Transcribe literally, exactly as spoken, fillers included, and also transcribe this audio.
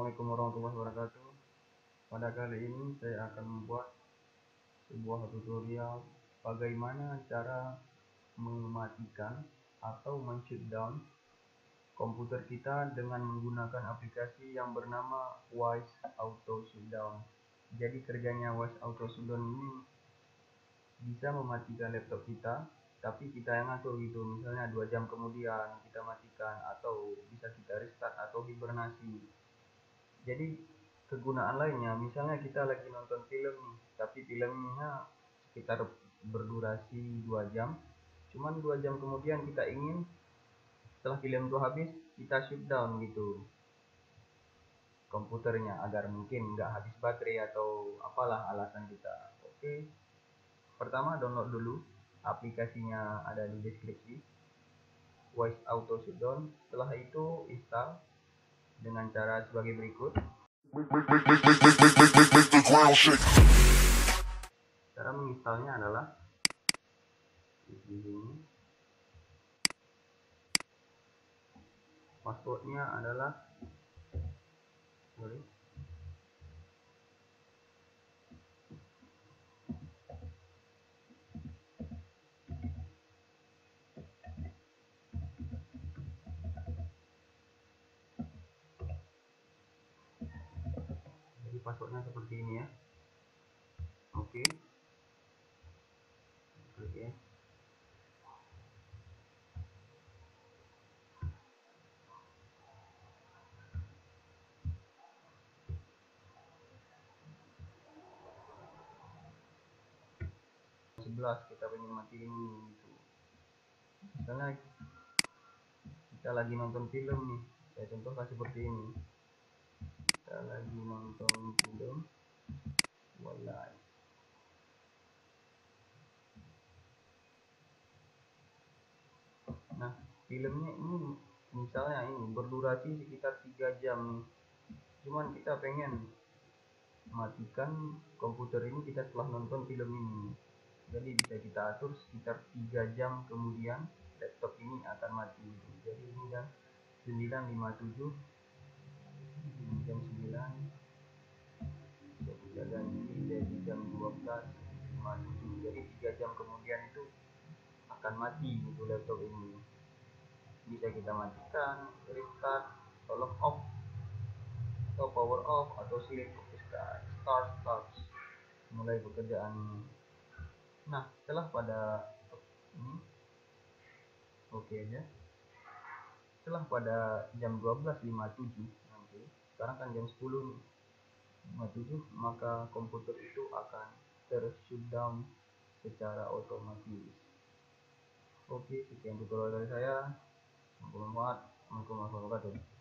Assalamualaikum warahmatullahi wabarakatuh. Pada kali ini saya akan membuat sebuah tutorial bagaimana cara mematikan atau men-shutdown komputer kita dengan menggunakan aplikasi yang bernama Wise Auto Shutdown. Jadi kerjanya Wise Auto Shutdown ini bisa mematikan laptop kita, tapi kita yang ngatur gitu. Misalnya dua jam kemudian kita matikan, atau bisa kita restart atau hibernasi. Jadi kegunaan lainnya, misalnya kita lagi nonton film nih, tapi filmnya sekitar berdurasi dua jam, cuman dua jam kemudian kita ingin setelah film itu habis kita shutdown gitu komputernya agar mungkin nggak habis baterai atau apalah alasan kita. Oke, pertama download dulu aplikasinya, ada di deskripsi, Wise Auto Shutdown. Setelah itu install dengan cara sebagai berikut. Cara menginstalnya adalah di sini. Passwordnya adalah sorry jadi passwordnya seperti ini ya. Oke, oke. sebelas kita pengen matiin gitu. Misalnya kita lagi nonton film nih, saya contohkan seperti ini. Kita lagi nonton film Twilight. Nah, filmnya ini misalnya ini berdurasi sekitar tiga jam nih. Cuman kita pengen matikan komputer ini kita setelah nonton film ini. Jadi bisa kita atur sekitar tiga jam kemudian laptop ini akan mati. Jadi ini kan sembilan lima puluh tujuh, jam sembilan, bisa kita ganti jadi jam dua belas lima puluh tujuh. Jadi tiga jam kemudian itu akan mati gitu laptop ini. Bisa kita matikan, restart, atau lock off, atau power off, atau sleep start start start mulai pekerjaan ini. Nah, setelah pada ini oke aja. Setelah pada jam dua belas lima puluh tujuh nanti, sekarang kan jam sepuluh lima puluh tujuh, maka komputer itu akan ter-shutdown secara otomatis. Oke, sekian tutorial dari saya. Assalamualaikum warahmatullahi wabarakatuh.